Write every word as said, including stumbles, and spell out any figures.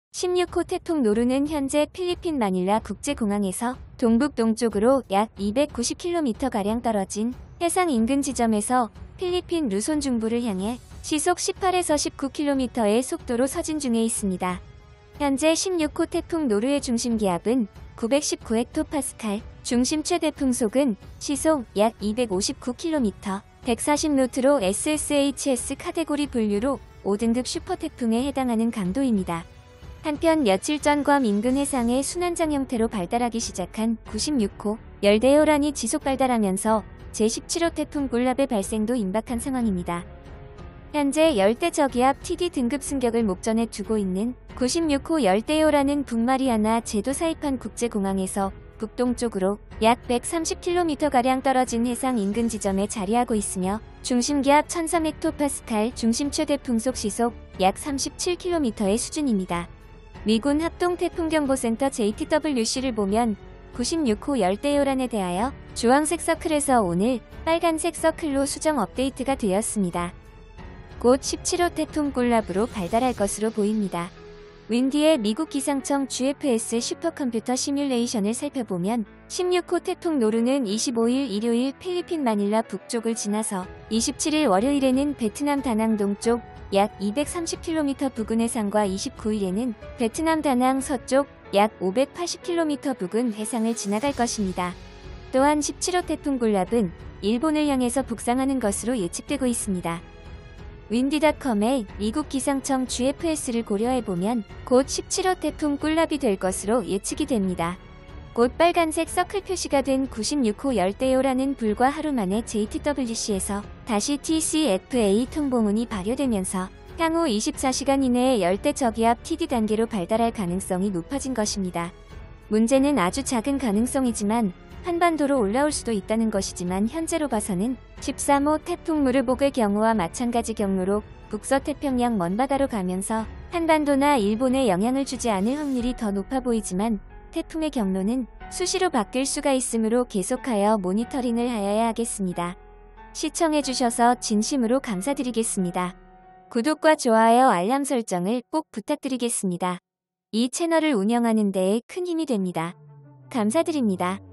십육 호 태풍 노루는 현재 필리핀 마닐라 국제공항에서 동북동쪽으로 약 이백구십 킬로미터가량 떨어진 해상 인근 지점에서 필리핀 루손 중부를 향해 시속 십팔에서 십구 킬로미터의 속도로 서진 중에 있습니다. 현재 십육 호 태풍 노루의 중심 기압은 구백십구 헥토파스칼, 중심 최대 풍속은 시속 약 이백오십구 킬로미터, 백사십 노트로 에스에스에이치에스 카테고리 분류로 오 등급 슈퍼태풍에 해당하는 강도입니다. 한편 며칠 전 괌 인근 해상에 순환장 형태로 발달하기 시작한 구십육 호 열대요란이 지속 발달하면서 제십칠 호 태풍 굴랍의 발생도 임박한 상황입니다. 현재 열대저기압 티디 등급 승격을 목전에 두고 있는 구십육 호 열대요란은 북마리아나 제도 사이판 국제공항에서 북동쪽으로 약 백삼십 킬로미터가량 떨어진 해상 인근 지점에 자리하고 있으며 중심기압 천삼 헥토파스칼, 중심 최대 풍속 시속 약 삼십칠 킬로미터의 수준입니다. 미군 합동태풍경보센터 제이티더블유씨를 보면 구십육 호 열대요란에 대하여 주황색 서클에서 오늘 빨간색 서클로 수정 업데이트가 되었습니다. 곧 십칠 호 태풍 굴랍으로 발달할 것으로 보입니다. 윈디의 미국 기상청 지에프에스 슈퍼컴퓨터 시뮬레이션을 살펴보면 십육 호 태풍 노루는 이십오 일 일요일 필리핀 마닐라 북쪽을 지나서 이십칠 일 월요일에는 베트남 다낭 동쪽 약 이백삼십 킬로미터 부근 해상과 이십구 일에는 베트남 다낭 서쪽 약 오백팔십 킬로미터 부근 해상을 지나갈 것입니다. 또한 십칠 호 태풍 굴랍은 일본을 향해서 북상하는 것으로 예측되고 있습니다. 윈디닷컴의 미국 기상청 지에프에스를 고려해보면 곧 십칠 호 태풍 굴랍이 될 것으로 예측이 됩니다. 곧 빨간색 서클 표시가 된 구십육 호 열대요란은 불과 하루 만에 제이티더블유씨에서 다시 티씨에프에이 통보문이 발효되면서 향후 이십사 시간 이내에 열대저기압 티디 단계로 발달할 가능성이 높아진 것입니다. 문제는 아주 작은 가능성이지만 한반도로 올라올 수도 있다는 것이지만 현재로 봐서는 십삼 호 태풍 무르복의 경우와 마찬가지 경로로 북서태평양 먼바다로 가면서 한반도나 일본에 영향을 주지 않을 확률이 더 높아 보이지만 태풍의 경로는 수시로 바뀔 수가 있으므로 계속하여 모니터링을 하여야 하겠습니다. 시청해주셔서 진심으로 감사드리겠습니다. 구독과 좋아요, 알람 설정을 꼭 부탁드리겠습니다. 이 채널을 운영하는 데에 큰 힘이 됩니다. 감사드립니다.